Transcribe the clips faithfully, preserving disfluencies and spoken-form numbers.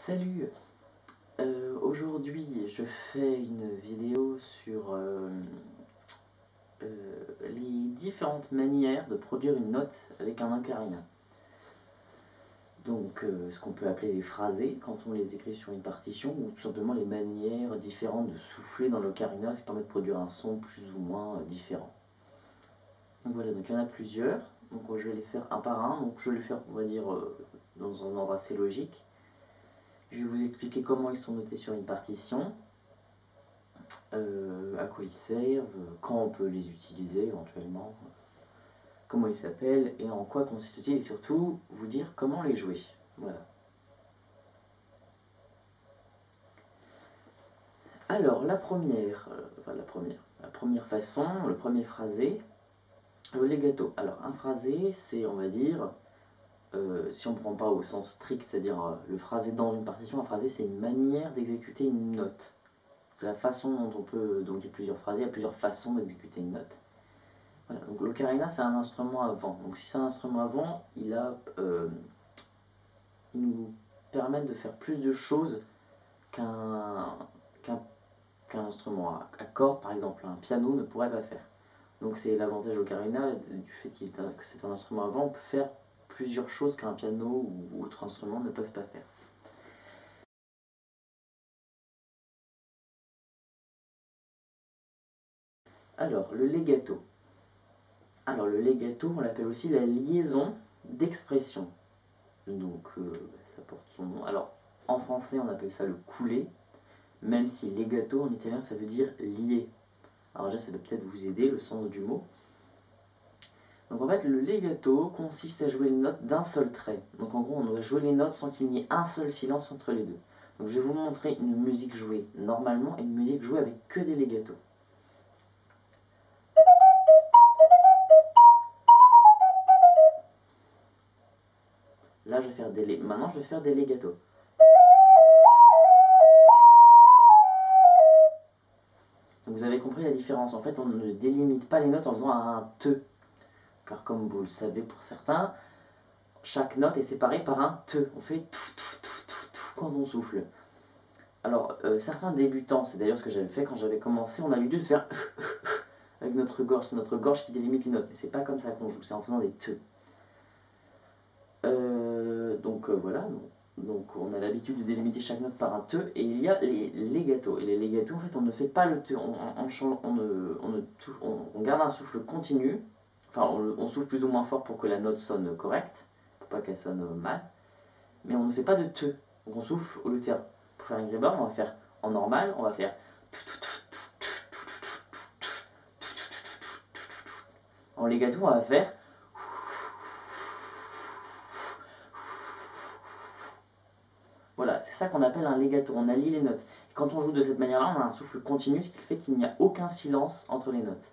Salut, euh, aujourd'hui je fais une vidéo sur euh, euh, les différentes manières de produire une note avec un ocarina. Donc euh, ce qu'on peut appeler les phrasés quand on les écrit sur une partition, ou tout simplement les manières différentes de souffler dans l'ocarina, ce qui permet de produire un son plus ou moins euh, différent. Donc voilà, donc il y en a plusieurs, donc je vais les faire un par un, donc je vais les faire on va dire euh, dans un ordre assez logique. Je vais vous expliquer comment ils sont notés sur une partition, euh, à quoi ils servent, quand on peut les utiliser éventuellement, comment ils s'appellent et en quoi consistent-ils, et surtout vous dire comment les jouer. Voilà. Alors la première, euh, enfin la première, la première façon, le premier phrasé, le legato. Alors un phrasé, c'est on va dire, euh, si on ne prend pas au sens strict, c'est-à-dire euh, le phrasé dans une partition, un phrasé c'est une manière d'exécuter une note. C'est la façon dont on peut, donc il y a plusieurs phrasés, il y a plusieurs façons d'exécuter une note. Voilà, donc l'ocarina c'est un instrument à vent. Donc si c'est un instrument à vent, il, a, euh, il nous permet de faire plus de choses qu'un qu'un qu'un instrument à, à cordes, par exemple. Un piano ne pourrait pas faire. Donc c'est l'avantage de l'ocarina du fait que c'est un instrument à vent. On peut faire plusieurs choses qu'un piano ou autre instrument ne peuvent pas faire. Alors le legato. Alors le legato, on l'appelle aussi la liaison d'expression. Donc euh, ça porte son nom. Alors en français on appelle ça le couplet, même si legato en italien ça veut dire lié. Alors déjà ça peut peut-être vous aider le sens du mot. Donc en fait le legato consiste à jouer les notes d'un seul trait. Donc en gros on doit jouer les notes sans qu'il n'y ait un seul silence entre les deux. Donc je vais vous montrer une musique jouée normalement et une musique jouée avec que des legatos. Là je vais faire des maintenant je vais faire des legatos. Donc vous avez compris la différence. En fait on ne délimite pas les notes en faisant un te. Car comme vous le savez pour certains, chaque note est séparée par un te. On fait tout, tout, tout, tout, tout quand on souffle. Alors, euh, certains débutants, c'est d'ailleurs ce que j'avais fait quand j'avais commencé, on a l'habitude de faire avec notre gorge. C'est notre gorge qui délimite les notes. Mais c'est pas comme ça qu'on joue, c'est en faisant des te. Euh, donc euh, voilà, donc on a l'habitude de délimiter chaque note par un te. Et il y a les legatos. Et les legatos, en fait, on ne fait pas le te. On, on, on, on, on, on, on garde un souffle continu. Enfin, on, on souffle plus ou moins fort pour que la note sonne correcte, pour pas qu'elle sonne mal. Mais on ne fait pas de te. Donc on souffle au lieu de faire, pour faire un gribord, on va faire en normal, on va faire. En legato, on va faire. Voilà, c'est ça qu'on appelle un legato. On allie les notes. Et quand on joue de cette manière-là, on a un souffle continu, ce qui fait qu'il n'y a aucun silence entre les notes.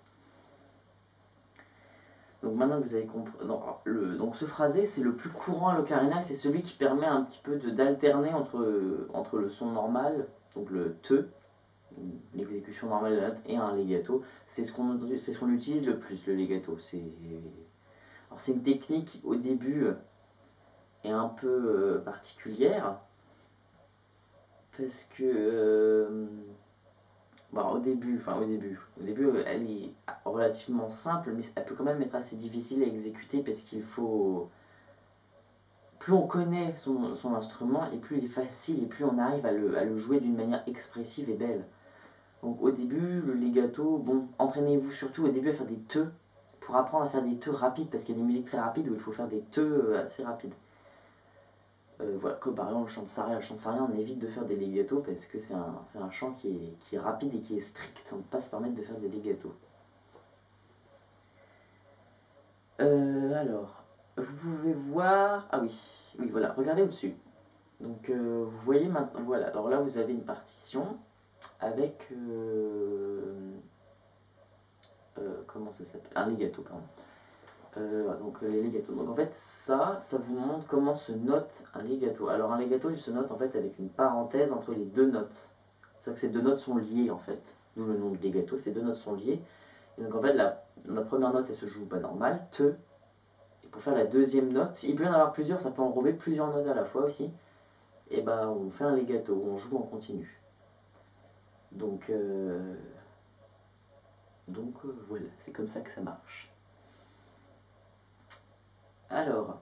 Donc maintenant que vous avez compris, donc ce phrasé c'est le plus courant à l'ocarina et c'est celui qui permet un petit peu d'alterner entre, entre le son normal, donc le te, l'exécution normale de la note, et un legato. C'est ce qu'on ce qu'on utilise le plus, le legato. C'est une technique qui au début est un peu euh, particulière parce que euh, bon, au début, enfin au début, au début, elle est relativement simple, mais elle peut quand même être assez difficile à exécuter parce qu'il faut. Plus on connaît son, son instrument, et plus il est facile, et plus on arrive à le, à le jouer d'une manière expressive et belle. Donc au début, le legato, bon, entraînez-vous surtout au début à faire des te, pour apprendre à faire des te rapides, parce qu'il y a des musiques très rapides où il faut faire des te assez rapides. Euh, voilà, comme par exemple le chant de Saria. Le chant de Saria, on évite de faire des legatos parce que c'est un, un chant qui est, qui est rapide et qui est strict. On ne peut pas se permettre de faire des legatos. Euh, alors, vous pouvez voir. Ah oui, oui, voilà, regardez au-dessus. Donc, euh, vous voyez maintenant. Voilà, alors là, vous avez une partition avec. Euh, euh, comment ça s'appelle? Un legato, pardon. Euh, donc les legatos. Donc en fait ça, ça vous montre comment se note un legato. Alors un legato il se note en fait avec une parenthèse entre les deux notes. C'est-à-dire que ces deux notes sont liées en fait. D'où le nom de legato, ces deux notes sont liées. Et donc en fait la, la première note elle se joue pas normal, te. Et pour faire la deuxième note, il peut y en avoir plusieurs, ça peut enrober plusieurs notes à la fois aussi. et ben on fait un legato, on joue en continu. Donc, euh, donc euh, voilà, c'est comme ça que ça marche. Alors,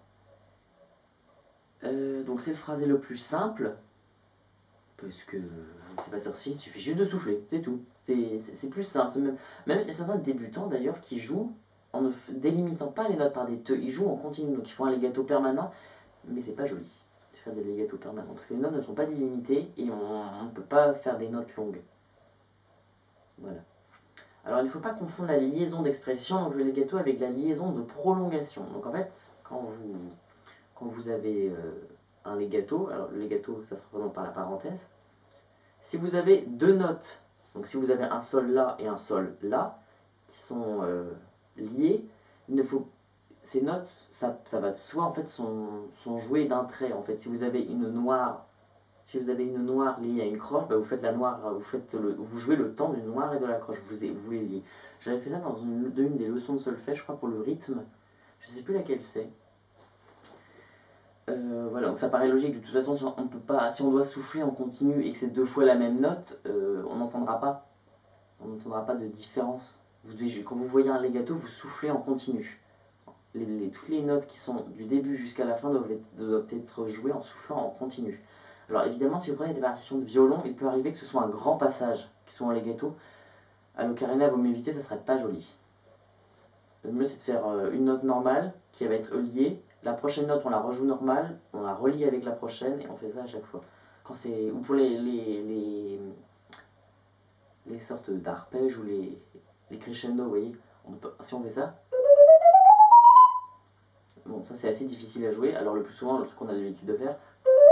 euh, donc c'est le phrasé le plus simple, parce que c'est pas sorcier, il suffit juste de souffler, c'est tout. C'est plus simple. Même, même il y a certains débutants d'ailleurs qui jouent en ne délimitant pas les notes par des te, ils jouent en continu, donc ils font un legato permanent, mais c'est pas joli de faire des legato permanents, parce que les notes ne sont pas délimitées et on ne peut pas faire des notes longues. Voilà. Alors il ne faut pas confondre la liaison d'expression, donc le legato, avec la liaison de prolongation. Donc en fait, quand vous, quand vous avez euh, un legato, alors le legato ça se représente par la parenthèse, si vous avez deux notes, donc si vous avez un sol là et un sol là, qui sont euh, liées, il ne faut, ces notes, ça, ça va de soi, en fait, sont, sont jouées d'un trait. En fait, si vous avez une noire, si vous avez une noire liée à une croche, bah vous faites la noire, vous faites le, vous jouez le temps d'une noire et de la croche. Vous, vous les liez. J'avais fait ça dans une, une des leçons de solfège, je crois, pour le rythme. Je sais plus laquelle c'est. Euh, voilà, donc ça paraît logique. De toute façon, si on, peut pas, si on doit souffler en continu et que c'est deux fois la même note, euh, on n'entendra pas. On n'entendra pas de différence. Vous devez, quand vous voyez un legato, vous soufflez en continu. Les, les, toutes les notes qui sont du début jusqu'à la fin doivent être, doivent être jouées en soufflant en continu. Alors évidemment, si vous prenez des partitions de violon, il peut arriver que ce soit un grand passage qui soit en legato. À l'ocarina, vaut mieux éviter, ça serait pas joli. Le mieux, c'est de faire une note normale qui va être liée. La prochaine note, on la rejoue normale, on la relie avec la prochaine et on fait ça à chaque fois. Quand c'est, ou pour les, les, les, les sortes d'arpèges ou les, les crescendo, vous voyez, on peut, si on fait ça, bon, ça c'est assez difficile à jouer. Alors le plus souvent, le truc qu'on a l'habitude de faire,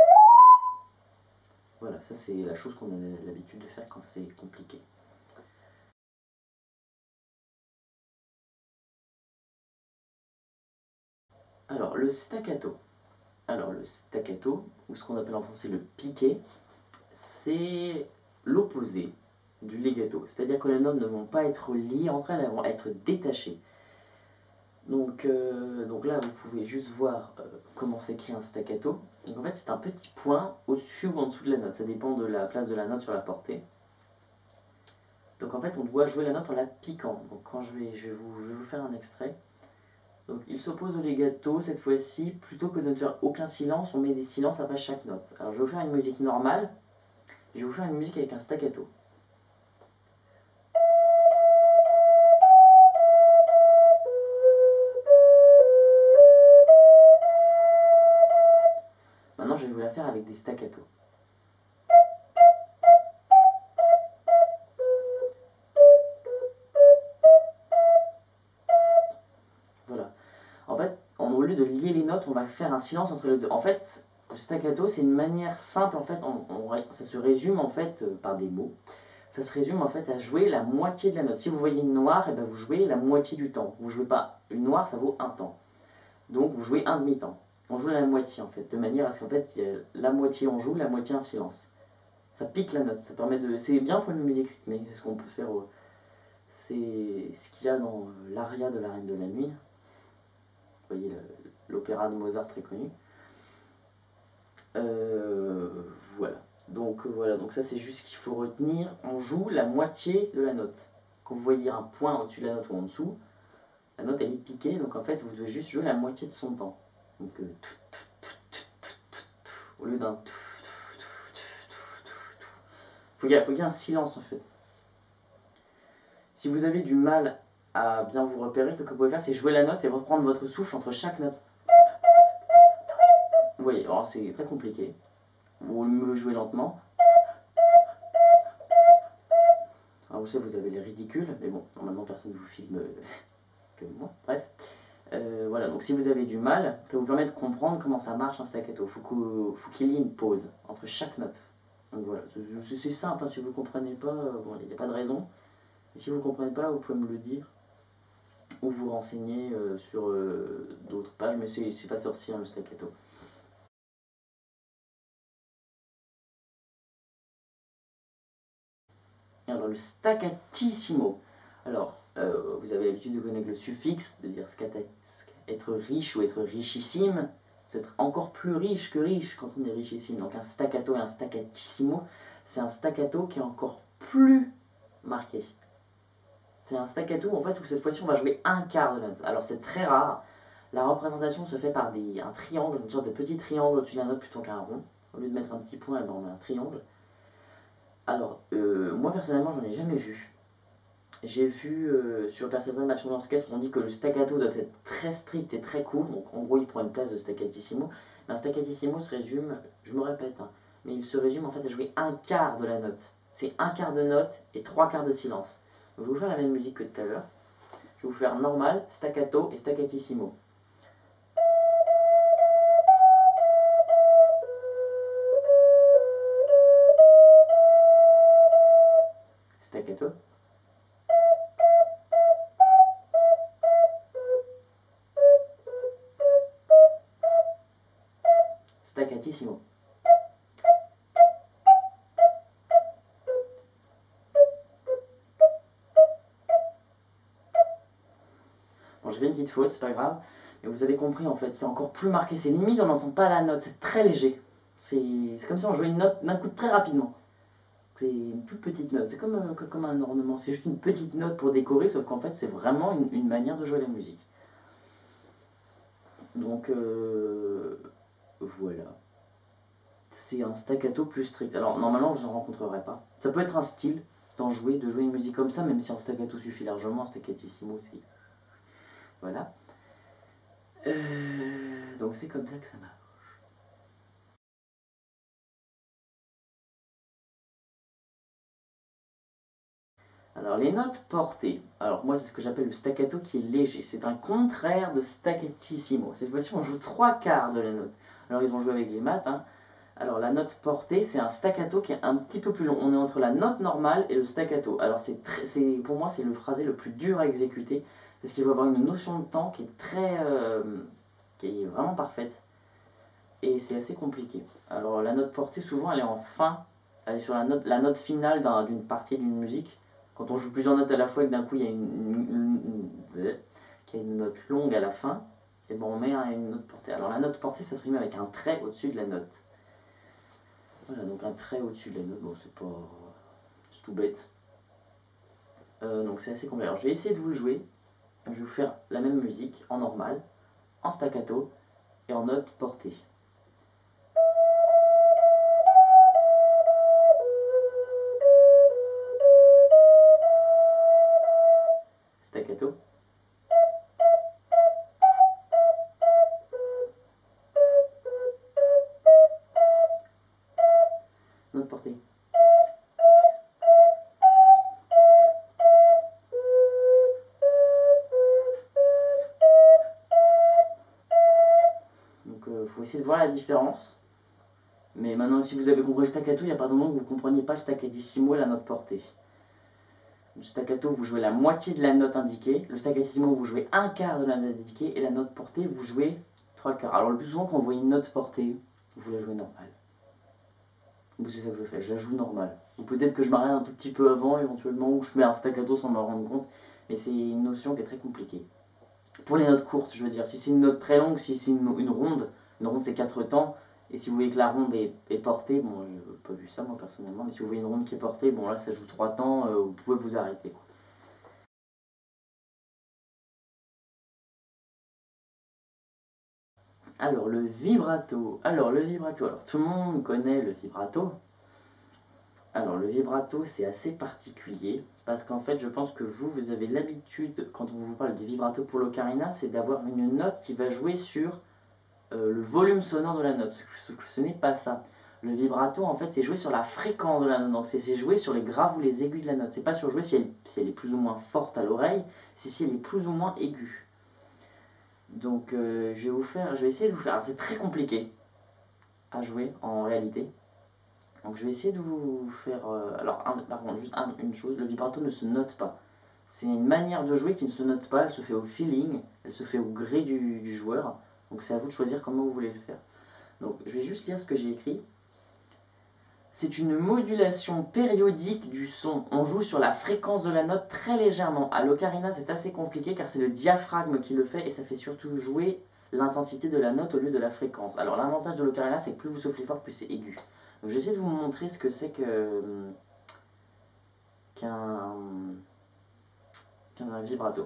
voilà, ça c'est la chose qu'on a l'habitude de faire quand c'est compliqué. Alors le staccato. Alors le staccato, ou ce qu'on appelle en français le piqué, c'est l'opposé du legato. C'est-à-dire que les notes ne vont pas être liées entre elles, elles vont être détachées. Donc, euh, donc là, vous pouvez juste voir euh, comment s'écrit un staccato. Donc en fait, c'est un petit point au-dessus ou en dessous de la note. Ça dépend de la place de la note sur la portée. Donc en fait, on doit jouer la note en la piquant. Donc quand je vais, je vais, vous, je vais vous faire un extrait. Donc il s'oppose au legato, cette fois-ci, plutôt que de ne faire aucun silence, on met des silences après chaque note. Alors je vais vous faire une musique normale, et je vais vous faire une musique avec un staccato. Maintenant, je vais vous la faire avec des staccato. Voilà. En fait, au lieu de lier les notes, on va faire un silence entre les deux. En fait, le staccato, c'est une manière simple, en fait, on, on, ça se résume en fait euh, par des mots. Ça se résume en fait à jouer la moitié de la note. Si vous voyez une noire, et ben vous jouez la moitié du temps. Vous jouez pas une noire, ça vaut un temps. Donc vous jouez un demi-temps. On joue la moitié en fait, de manière à ce qu'en fait, la moitié on joue, la moitié un silence. Ça pique la note, ça permet de. C'est bien pour une musique rythmée, c'est ce qu'on peut faire. C'est ce qu'il y a dans l'aria de la Reine de la Nuit. Vous voyez l'opéra de Mozart très connu. Euh, voilà. Donc voilà, donc ça c'est juste ce qu'il faut retenir. On joue la moitié de la note. Quand vous voyez un point au-dessus de la note ou en dessous, la note elle est piquée, donc en fait vous devez juste jouer la moitié de son temps. Donc euh, au lieu d'un faut qu'il y, faut qu'il y ait un silence en fait. Si vous avez du mal à bien vous repérer, ce que vous pouvez faire c'est jouer la note et reprendre votre souffle entre chaque note. Vous voyez, alors c'est très compliqué. Vous me jouez lentement. Alors vous savez, vous avez les ridicules, mais bon, normalement personne ne vous filme que moi. Bref. Euh, voilà, donc si vous avez du mal, ça vous permet de comprendre comment ça marche un staccato. Il faut qu'il y ait une pause entre chaque note. Donc voilà, c'est simple, hein, si vous ne comprenez pas, bon, il n'y a pas de raison. Et si vous ne comprenez pas, vous pouvez me le dire. Ou vous renseigner euh, sur euh, d'autres pages, mais c'est pas sorcier hein, le staccato. Alors le staccatissimo. Alors, euh, vous avez l'habitude de connaître le suffixe, de dire scata, être riche ou être richissime. C'est encore plus riche que riche quand on est richissime. Donc un staccato et un staccatissimo, c'est un staccato qui est encore plus marqué. C'est un staccato en fait où cette fois-ci on va jouer un quart de note. Alors c'est très rare. La représentation se fait par des, un triangle, une sorte de petit triangle au-dessus de la note plutôt qu'un rond. Au lieu de mettre un petit point, on met un triangle. Alors, euh, moi personnellement, j'en ai jamais vu. J'ai vu euh, sur certains matchs d'orchestre, on dit que le staccato doit être très strict et très cool. Donc en gros, il prend une place de staccatissimo. Mais un staccatissimo se résume, je me répète, hein, mais il se résume en fait à jouer un quart de la note. C'est un quart de note et trois quarts de silence. Donc, je vais vous faire la même musique que tout à l'heure. Je vais vous faire normal, staccato et staccatissimo. Staccato. Staccatissimo. Bon, j'ai fait une petite faute, c'est pas grave. Mais vous avez compris en fait, c'est encore plus marqué. C'est limite, on n'entend pas la note, c'est très léger. C'est comme si on jouait une note d'un coup très rapidement. C'est une toute petite note, c'est comme, euh, comme un ornement, c'est juste une petite note pour décorer, sauf qu'en fait c'est vraiment une, une manière de jouer la musique. Donc euh, voilà. C'est un staccato plus strict. Alors normalement vous en rencontrerez pas. Ça peut être un style d'en jouer, de jouer une musique comme ça, même si un staccato suffit largement, un staccatissimo c'est... Voilà. Euh, donc c'est comme ça que ça marche. Alors les notes portées, alors moi c'est ce que j'appelle le staccato qui est léger, c'est un contraire de staccatissimo. Cette fois-ci on joue trois quarts de la note. Alors ils ont joué avec les maths, hein. Alors la note portée c'est un staccato qui est un petit peu plus long. On est entre la note normale et le staccato. Alors c'est pour moi c'est le phrasé le plus dur à exécuter parce qu'il faut avoir une notion de temps qui est très, euh, qui est vraiment parfaite et c'est assez compliqué. Alors la note portée souvent elle est en fin, elle est sur la note, la note finale d'une partie d'une musique. Quand on joue plusieurs notes à la fois et que d'un coup il y a une, une, une, une, qu'il y a une note longue à la fin, et bon on met une note portée. Alors la note portée ça se rime avec un trait au-dessus de la note. Voilà, donc un trait au-dessus de la note, bon c'est pas... c'est tout bête. Euh, donc c'est assez complet. Alors je vais essayer de vous le jouer. Je vais vous faire la même musique en normal, en staccato et en note portée. Staccato. Note portée. Donc il euh, faut essayer de voir la différence. Mais maintenant si vous avez compris le staccato, il n'y a pas de moment que vous ne compreniez pas le staccatissimo et la note portée. Le staccato, vous jouez la moitié de la note indiquée. Le staccatissimo, vous jouez un quart de la note indiquée. Et la note portée, vous jouez trois quarts. Alors le plus souvent, quand vous voyez une note portée, vous la jouez normale. C'est ça que je fais, je la joue normale. Ou peut-être que je m'arrête un tout petit peu avant, éventuellement, ou je mets un staccato sans me rendre compte. Mais c'est une notion qui est très compliquée. Pour les notes courtes, je veux dire, si c'est une note très longue, si c'est une, une ronde, une ronde c'est quatre temps, et si vous voyez que la ronde est, est portée, bon, je n'ai pas vu ça moi personnellement, mais si vous voyez une ronde qui est portée, bon là ça joue trois temps, euh, vous pouvez vous arrêter, quoi. Alors le vibrato, alors le vibrato, alors tout le monde connaît le vibrato. Alors le vibrato c'est assez particulier parce qu'en fait je pense que vous, vous avez l'habitude, quand on vous parle de vibrato pour l'ocarina, c'est d'avoir une note qui va jouer sur euh, le volume sonore de la note. Ce, ce n'est pas ça. Le vibrato en fait c'est jouer sur la fréquence de la note, donc c'est jouer sur les graves ou les aigus de la note. C'est pas sur jouer si elle, si elle est plus ou moins forte à l'oreille, c'est si elle est plus ou moins aiguë. Donc euh, je vais vous faire, je vais essayer de vous faire, alors c'est très compliqué à jouer en réalité. Donc je vais essayer de vous faire... Euh, alors un, par contre, juste un, une chose, le vibrato ne se note pas. C'est une manière de jouer qui ne se note pas, elle se fait au feeling, elle se fait au gré du, du joueur. Donc c'est à vous de choisir comment vous voulez le faire. Donc je vais juste lire ce que j'ai écrit. C'est une modulation périodique du son. On joue sur la fréquence de la note très légèrement. À l'ocarina c'est assez compliqué car c'est le diaphragme qui le fait et ça fait surtout jouer l'intensité de la note au lieu de la fréquence. Alors l'avantage de l'ocarina, c'est que plus vous soufflez fort, plus c'est aigu. Donc j'essaie de vous montrer ce que c'est que qu'un qu'un vibrato.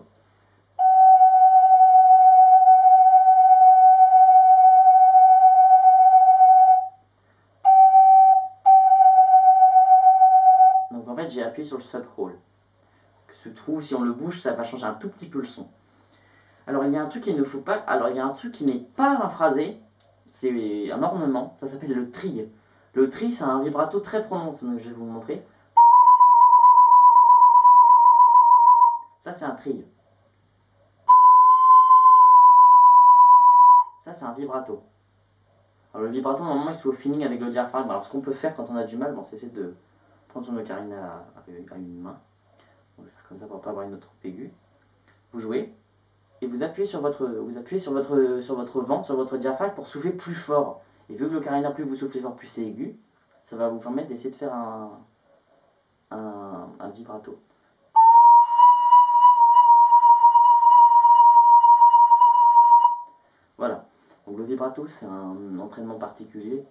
Donc en fait j'ai appuyé sur le subhole. Parce que ce trou, si on le bouge, ça va changer un tout petit peu le son. Alors il y a un truc qu'il ne faut pas. Alors il y a un truc qui n'est pas un phrasé, c'est un ornement, ça s'appelle le tri. Le tri, c'est un vibrato très prononcé, donc je vais vous le montrer. Ça c'est un tri. Ça c'est un vibrato. Alors le vibrato normalement il se fait au feeling avec le diaphragme. Alors ce qu'on peut faire quand on a du mal, bon, c'est de prendre son ocarina à une main. On va faire comme ça pour ne pas avoir une note trop aiguë. Vous jouez et vous appuyez sur votre, vous appuyez sur votre, sur votre ventre, sur votre diaphragme pour souffler plus fort. Et vu que l'ocarina, plus vous soufflez fort, plus c'est aigu, ça va vous permettre d'essayer de faire un, un, un vibrato. Voilà. Donc le vibrato, c'est un entraînement particulier.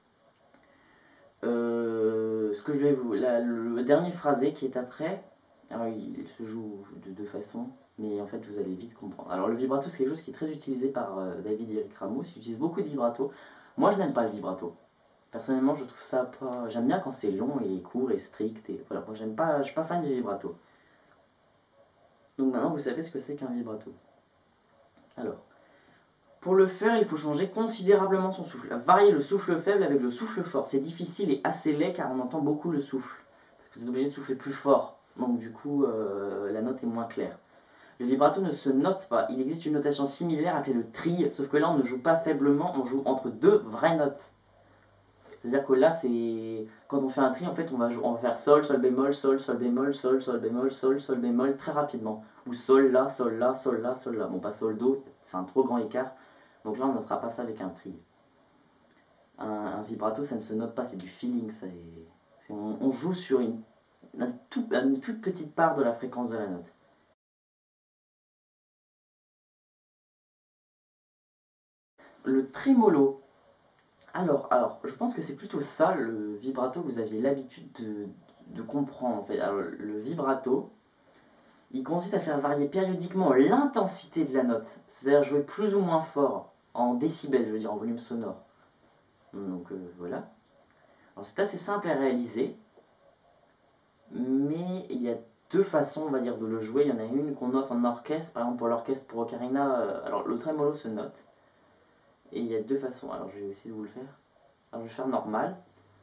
Euh, ce que je vais vous, la, le dernier phrasé qui est après, alors il se joue de deux façons, mais en fait vous allez vite comprendre. Alors le vibrato, c'est quelque chose qui est très utilisé par euh, David Eric Ramos. Il utilise beaucoup de vibrato. Moi, je n'aime pas le vibrato. Personnellement, je trouve ça pas. J'aime bien quand c'est long et court et strict. Et voilà, moi j'aime pas. Je suis pas fan du vibrato. Donc maintenant, vous savez ce que c'est qu'un vibrato. Alors, pour le faire, il faut changer considérablement son souffle. Varier le souffle faible avec le souffle fort. C'est difficile et assez laid car on entend beaucoup le souffle. Parce que vous êtes obligé de souffler plus fort. Donc du coup, euh, la note est moins claire. Le vibrato ne se note pas. Il existe une notation similaire appelée le tri, sauf que là, on ne joue pas faiblement, on joue entre deux vraies notes. C'est-à-dire que là, c'est quand on fait un tri, en fait, on va, on va faire sol, sol bémol, sol, sol bémol, sol, sol bémol, sol, sol bémol, très rapidement. Ou sol là, sol là, sol là, sol là. Bon, pas sol do, c'est un trop grand écart. Donc là, on ne notera pas ça avec un tri. Un, un vibrato, ça ne se note pas, c'est du feeling. Ça est, est, on, on joue sur une, une, tout, une toute petite part de la fréquence de la note. Le trémolo. Alors, alors, je pense que c'est plutôt ça le vibrato que vous aviez l'habitude de, de comprendre en fait. Alors, le vibrato, il consiste à faire varier périodiquement l'intensité de la note, c'est-à-dire jouer plus ou moins fort en décibels, je veux dire en volume sonore. Donc euh, voilà. Alors c'est assez simple à réaliser, mais il y a deux façons, on va dire, de le jouer. Il y en a une qu'on note en orchestre, par exemple pour l'orchestre, pour ocarina, euh, alors le trémolo se note. Et il y a deux façons, alors je vais essayer de vous le faire. Alors je vais faire normal.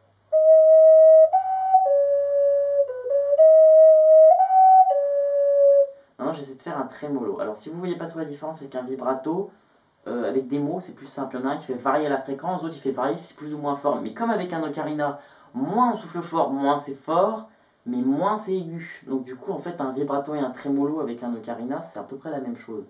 Maintenant j'essaie de faire un trémolo. Alors si vous ne voyez pas trop la différence avec un vibrato, euh, avec des mots c'est plus simple. Il y en a un qui fait varier la fréquence, l'autre il fait varier si c'est plus ou moins fort. Mais comme avec un ocarina, moins on souffle fort, moins c'est fort, mais moins c'est aigu. Donc du coup en fait un vibrato et un trémolo avec un ocarina c'est à peu près la même chose.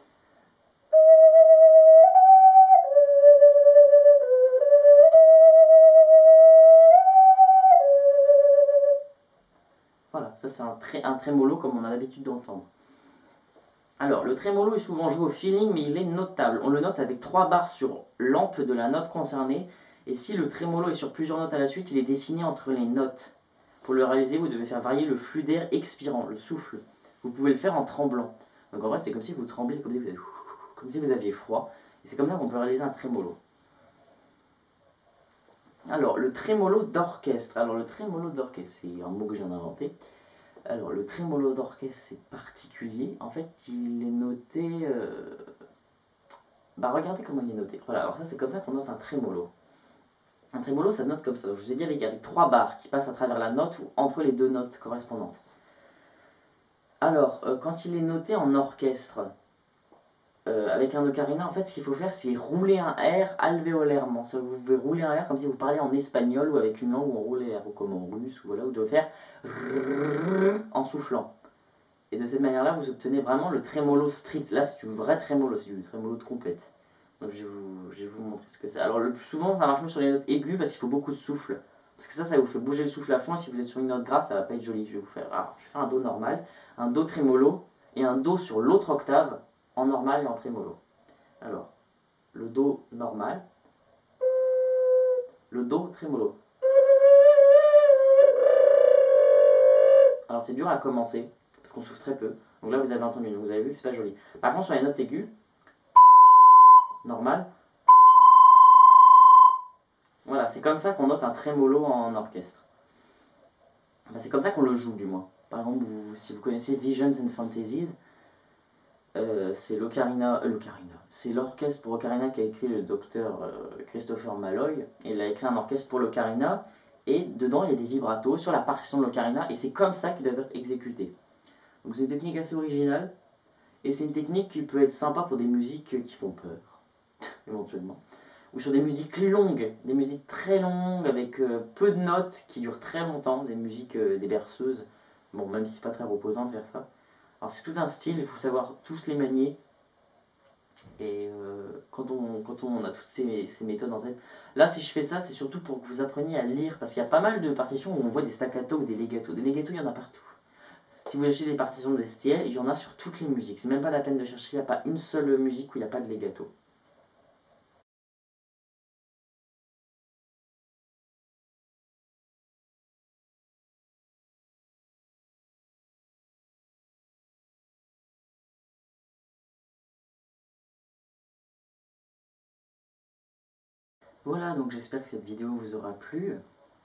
Voilà, ça c'est un, tré un trémolo comme on a l'habitude d'entendre. Alors, le trémolo est souvent joué au feeling, mais il est notable. On le note avec trois barres sur l'ampe de la note concernée. Et si le trémolo est sur plusieurs notes à la suite, il est dessiné entre les notes. Pour le réaliser, vous devez faire varier le flux d'air expirant, le souffle. Vous pouvez le faire en tremblant. Donc en fait, c'est comme si vous tremblez, comme si vous, avez, comme si vous aviez froid. Et c'est comme ça qu'on peut réaliser un trémolo. Alors, le trémolo d'orchestre. Alors, le trémolo d'orchestre, c'est un mot que je viens d'inventer. Alors, le trémolo d'orchestre, c'est particulier. En fait, il est noté... Euh... Bah, regardez comment il est noté. Voilà, alors ça, c'est comme ça qu'on note un trémolo. Un trémolo, ça se note comme ça. Je vous ai dit avec, avec trois barres qui passent à travers la note ou entre les deux notes correspondantes. Alors, euh, quand il est noté en orchestre, euh, avec un ocarina, en fait, ce qu'il faut faire, c'est rouler un R alvéolairement. Ça, vous pouvez rouler un R comme si vous parliez en espagnol ou avec une langue où on roule R, ou comme en russe, ou voilà, vous devez faire en soufflant. Et de cette manière-là, vous obtenez vraiment le trémolo strict. Là, c'est du vrai trémolo, c'est du trémolo de trompette. Donc, je vais vous, je vais vous montrer ce que c'est. Alors, le plus souvent, ça marche mieux sur les notes aiguës parce qu'il faut beaucoup de souffle. Parce que ça, ça vous fait bouger le souffle à fond. Et si vous êtes sur une note grasse, ça va pas être joli. Je vais vous faire, alors, je vais faire un do normal, un do trémolo et un do sur l'autre octave en normal et en trémolo. Alors, le Do normal, le Do trémolo. Alors c'est dur à commencer, parce qu'on souffle très peu. Donc là vous avez entendu, vous avez vu que c'est pas joli. Par contre sur les notes aiguës, normal, voilà, c'est comme ça qu'on note un trémolo en orchestre. Enfin, c'est comme ça qu'on le joue du moins. Par exemple, vous, si vous connaissez Visions and Fantasies, euh, c'est l'ocarina, euh, l'ocarina, c'est l'orchestre pour ocarina qu'a écrit le docteur euh, Christopher Malloy. Et il a écrit un orchestre pour l'ocarina, et dedans il y a des vibratos sur la partition de l'ocarina, et c'est comme ça qu'il doit être exécuté. Donc c'est une technique assez originale, et c'est une technique qui peut être sympa pour des musiques qui font peur, éventuellement. Ou sur des musiques longues, des musiques très longues avec euh, peu de notes qui durent très longtemps, des musiques, euh, des berceuses. Bon, même si c'est pas très reposant de faire ça. Alors c'est tout un style, il faut savoir tous les manier. Et euh, quand, on, quand on a toutes ces, ces méthodes en tête. Là, si je fais ça, c'est surtout pour que vous appreniez à lire, parce qu'il y a pas mal de partitions où on voit des staccato ou des legato. Des legato, il y en a partout. Si vous achetez des partitions de S T L, il y en a sur toutes les musiques. C'est même pas la peine de chercher, il n'y a pas une seule musique où il n'y a pas de legato. Voilà, donc j'espère que cette vidéo vous aura plu.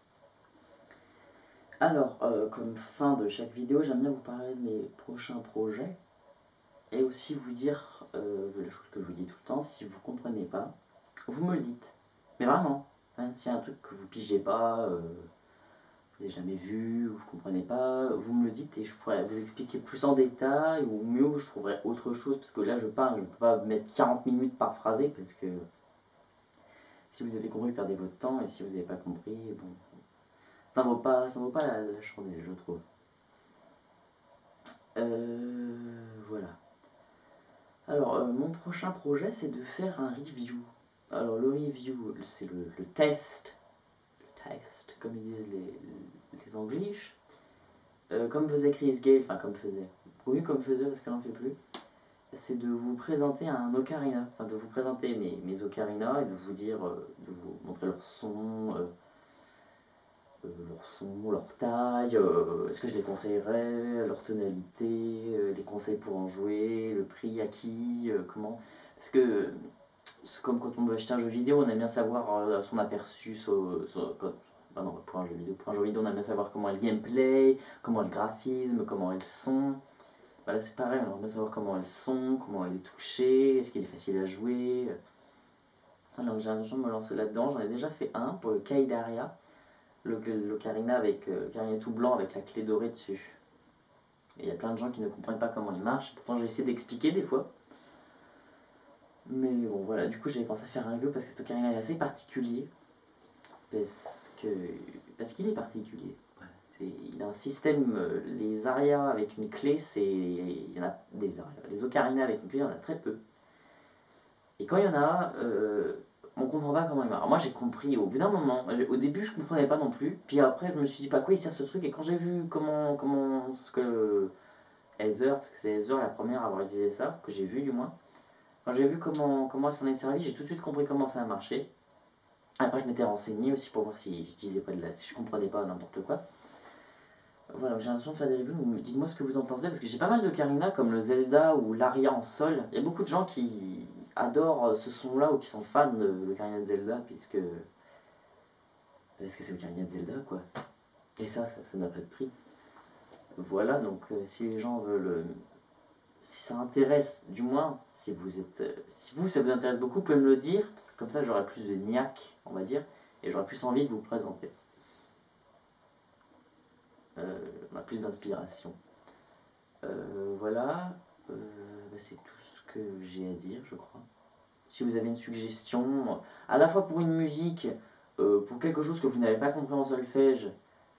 Alors, euh, comme fin de chaque vidéo, j'aime bien vous parler de mes prochains projets. Et aussi vous dire, euh, la chose que je vous dis tout le temps, si vous ne comprenez pas, vous me le dites. Mais vraiment, hein, s'il y a un truc que vous pigez pas, euh, vous n'avez jamais vu, ou vous ne comprenez pas, vous me le dites et je pourrais vous expliquer plus en détail, ou mieux, je trouverai autre chose, parce que là je parle, je ne peux pas mettre quarante minutes par phrasé, parce que si vous avez compris, perdez votre temps, et si vous n'avez pas compris, bon, ça ne vaut pas, ça vaut pas la, la chandelle, je trouve. Euh, voilà. Alors, euh, mon prochain projet, c'est de faire un review. Alors, le review, c'est le, le test, le test, comme ils disent les, les Anglais. Euh, comme faisait Chris Gale, enfin comme faisait, oui comme faisait parce qu'elle n'en fait plus, c'est de vous présenter un ocarina, enfin de vous présenter mes, mes ocarinas et de vous dire, euh, de vous montrer leur son, euh, euh, leur son, leur taille, euh, est-ce que je les conseillerais, leur tonalité, euh, les conseils pour en jouer, le prix acquis, euh, comment, parce que c'est comme quand on veut acheter un jeu vidéo, on aime bien savoir euh, son aperçu, so, so, quand, bah non, pour un jeu vidéo, pour un jeu vidéo, on aime bien savoir comment est le gameplay, comment est le graphisme, comment est le son. Bah là c'est pareil, on aime bien savoir comment est le son, comment est le toucher, est-ce qu'il est facile à jouer. Alors j'ai l'intention de me lancer là-dedans, j'en ai déjà fait un pour le Kaidaria, l'ocarina avec euh, l'ocarina tout blanc avec la clé dorée dessus. Et il y a plein de gens qui ne comprennent pas comment il marche, pourtant j'ai essayé d'expliquer des fois. Mais bon voilà, du coup j'avais pensé à faire un review parce que cet ocarina est assez particulier. Parce que parce qu'il est particulier. Voilà. Il a un système, euh, les arias avec une clé, c'est il y en a des arias. Les ocarinas avec une clé, il y en a très peu. Et quand il y en a, euh, on comprend pas comment il marche. Alors moi j'ai compris au bout d'un moment. Au début je comprenais pas non plus. Puis après je me suis dit pas quoi il sert ce truc. Et quand j'ai vu comment comment ce que Heather, parce que c'est Heather la première à avoir utilisé ça, que j'ai vu du moins. Quand j'ai vu comment comment elle s'en est servi, j'ai tout de suite compris comment ça a marché. Après, je m'étais renseigné aussi pour voir si je disais pas de la, si je comprenais pas n'importe quoi. Voilà, j'ai l'intention de faire des reviews. Dites-moi ce que vous en pensez, parce que j'ai pas mal de Karina comme le Zelda ou l'Aria en sol. Il y a beaucoup de gens qui adorent ce son-là ou qui sont fans de l'Ocarina de Zelda, puisque parce que c'est l'Ocarina de Zelda, quoi. Et ça, ça n'a pas de prix. Voilà, donc euh, si les gens veulent, euh, si ça intéresse, du moins, si vous êtes, euh, si vous ça vous intéresse beaucoup, vous pouvez me le dire, parce que comme ça j'aurai plus de niaque, on va dire, et j'aurai plus envie de vous présenter. Euh, on a plus d'inspiration. Euh, voilà, euh, bah, c'est tout ce que j'ai à dire, je crois. Si vous avez une suggestion, à la fois pour une musique, euh, pour quelque chose que vous n'avez pas compris en solfège,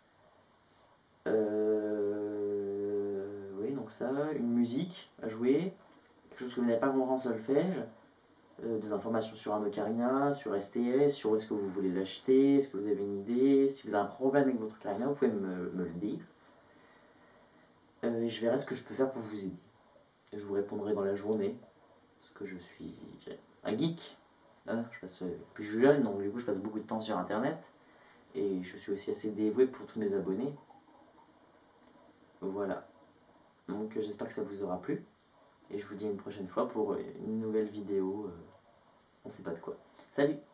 euh, oui, donc ça, une musique à jouer, quelque chose que vous n'avez pas compris en solfège, euh, des informations sur un ocarina, sur S T S, sur où est-ce que vous voulez l'acheter, est-ce que vous avez une idée, si vous avez un problème avec votre ocarina, vous pouvez me, me le dire. Euh, et je verrai ce que je peux faire pour vous aider. Je vous répondrai dans la journée, parce que je suis un geek. Hein, je passe euh, plus jeune, donc du coup je passe beaucoup de temps sur internet. Et je suis aussi assez dévoué pour tous mes abonnés. Voilà. Donc euh, j'espère que ça vous aura plu. Et je vous dis à une prochaine fois pour une nouvelle vidéo. Euh, on sait pas de quoi. Salut!